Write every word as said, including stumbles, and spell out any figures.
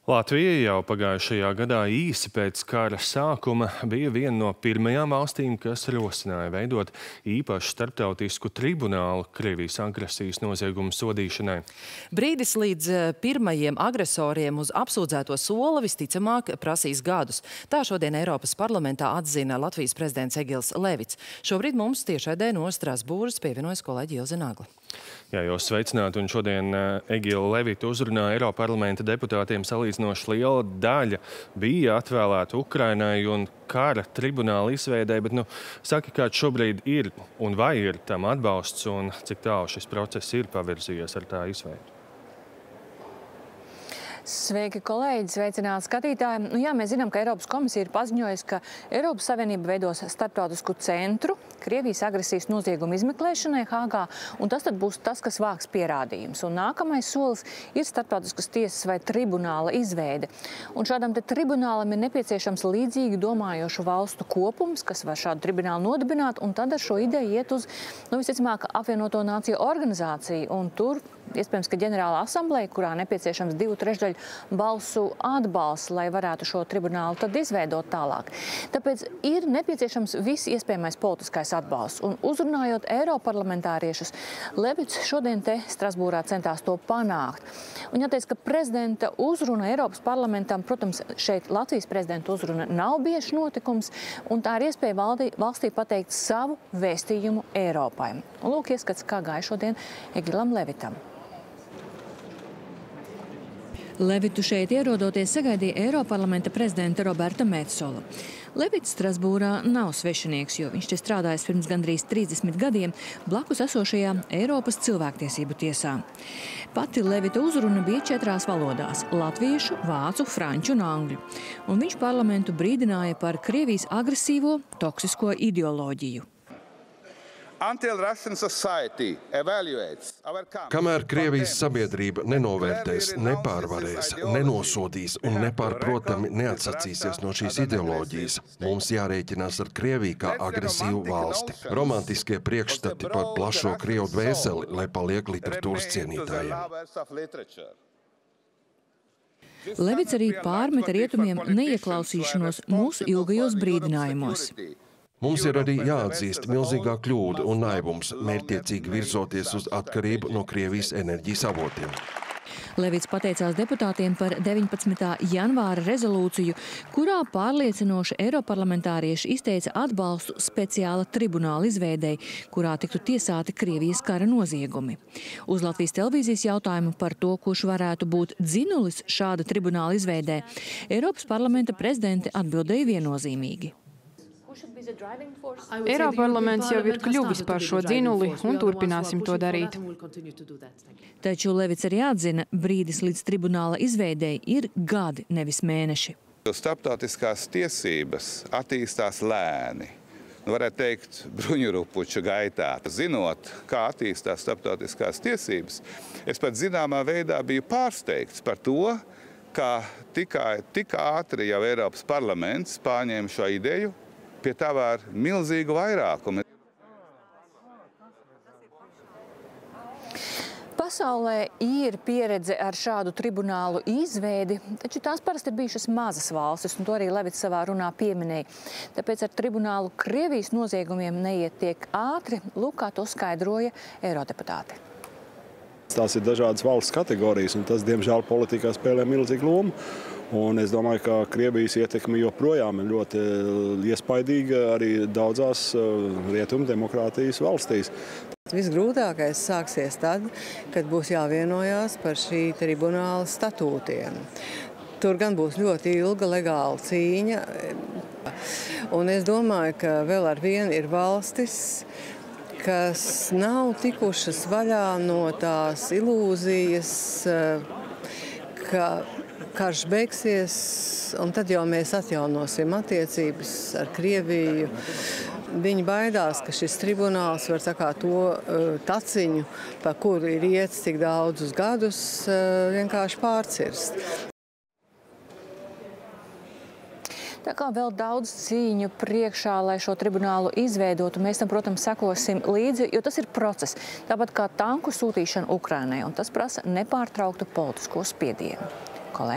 Latvija jau pagājušajā gadā īsi pēc kara sākuma bija viena no pirmajām valstīm, kas rosināja veidot īpašu starptautisku tribunālu Krievijas agresijas noziegumu sodīšanai. Brīdis līdz pirmajiem agresoriem uz apsūdzēto soli visticamāk prasīs gadus. Tā šodien Eiropas parlamentā atzina Latvijas prezidents Egils Levits. Šobrīd mums tiešraidē no Strasbūras pievienojas kolēģi Ilze Nagla. Jā, jūs sveicināti, un šodien Egila Levita uzrunā Eiroparlamenta deputātiem salīdzinoši liela daļa bija atvēlēta Ukrainai un kara tribunāla izveidē, bet, nu, saki, kāds šobrīd ir un vai ir tam atbalsts un cik tālu šis process ir pavirzījies ar tā izveidu? Sveiki, kolēģi! Sveicināti skatītāji! Nu, jā, mēs zinām, ka Eiropas komisija ir paziņojusi, ka Eiropas Savienība veidos starptautisku centru Krievijas agresijas noziegumu izmeklēšanai Hāgā, un tas tad būs tas, kas vāks pierādījums. Un nākamais solis ir starptautiskas tiesas vai tribunāla izveide. Un šādam te tribunālam ir nepieciešams līdzīgi domājošu valstu kopums, kas var šādu tribunālu nodibināt, un tad ar šo ideju iet uz, nu, visticamāk, apvienoto nāciju organizāciju. Un tur iespējams, ka ģenerāla asambleja, kurā nepieciešams divu trešdaļu balsu atbalsts, lai varētu šo tribunālu tad izveidot tālāk. Tāpēc ir nepieciešams viss iespējamais politiskais atbalsts. Un uzrunājot Eiroparlamentāriešus, Levits šodien te Strasbūrā centās to panākt. Un jāteic, ka prezidenta uzruna Eiropas parlamentam, protams, šeit Latvijas prezidenta uzruna nav bieži notikums, un tā ir iespēja valdī, valstī pateikt savu vēstījumu Eiropai. Un lūk, ieskats, kā gāja šodien Egilam Levitam. Levitu šeit ierodoties sagaidīja Eiroparlamenta prezidenta Roberta Metsola. Levits Strasbūrā nav svešinieks, jo viņš te strādājas pirms gandrīz trīsdesmit gadiem blakus esošajā Eiropas cilvēktiesību tiesā. Pati Levita uzruna bija četrās valodās – latviešu, vācu, franču un angļu. Un viņš parlamentu brīdināja par Krievijas agresīvo, toksisko ideoloģiju. Kamēr Krievijas sabiedrība nenovērtēs, nepārvarēs, nenosodīs un nepārprotami neatsacīsies no šīs ideoloģijas, mums jārēķinās ar Krieviju kā agresīvu valsti. Romantiskie priekšstati par plašo Krievu dvēseli, lai paliek literatūras cienītājiem. Levits arī pārmet rietumiem neieklausīšanos mūsu ilgajos brīdinājumos. Mums ir arī jāatzīst milzīgā kļūda un naivums, mērķtiecīgi virzoties uz atkarību no Krievijas enerģijas avotiem. Levits pateicās deputātiem par deviņpadsmitā janvāra rezolūciju, kurā pārliecinoši eiroparlamentārieši izteica atbalstu speciāla tribunāla izveidei, kurā tiktu tiesāti Krievijas kara noziegumi. Uz Latvijas televīzijas jautājumu par to, kurš varētu būt dzinulis šāda tribunāla izveidē, Eiropas parlamenta prezidente atbildēja viennozīmīgi. Eiroparlaments jau ir kļuvis par šo dzinuli un turpināsim to darīt. Taču Levits arī atzina, brīdis līdz tribunāla izveidei ir gadi, nevis mēneši. Starptautiskās tiesības attīstās lēni. Nu, varētu teikt, bruņurupuču gaitā. Zinot, kā attīstās starptautiskās tiesības, es pat zināmā veidā biju pārsteigts par to, ka tikai tik ātri jau Eiropas parlaments pārņēma šo ideju, pie tā var milzīgu vairākumu. Pasaulē ir pieredze ar šādu tribunālu izveidi, taču tās parasti ir bijušas mazas valstis, un to arī Levits savā runā pieminēja. Tāpēc ar tribunālu Krievijas noziegumiem neiet tiek ātri, lūk, kā to skaidroja eirodeputāti. Tās ir dažādas valsts kategorijas, un tas, diemžēl, politikā spēlē milzīgu lomu. Un es domāju, ka Krievijas ietekme joprojām ir ļoti iespaidīga arī daudzās rietumu demokrātijas valstīs. Visgrūtākais sāksies tad, kad būs jāvienojās par šī tribunāla statūtiem. Tur gan būs ļoti ilga legāla cīņa. Un es domāju, ka vēl ar vienu ir valstis, kas nav tikušas vaļā no tās ilūzijas, ka karš beigsies, un tad jau mēs atjaunosim attiecības ar Krieviju. Viņi baidās, ka šis tribunāls var tā kā to taciņu, pa kuru ir iets tik daudzus gadus, vienkārši pārcirst. Tā kā vēl daudz cīņu priekšā, lai šo tribunālu izveidotu, mēs tam, protams, sekosim līdzi, jo tas ir process. Tāpat kā tanku sūtīšana Ukrainai, un tas prasa nepārtrauktu politisko spiedienu. Kolēģi.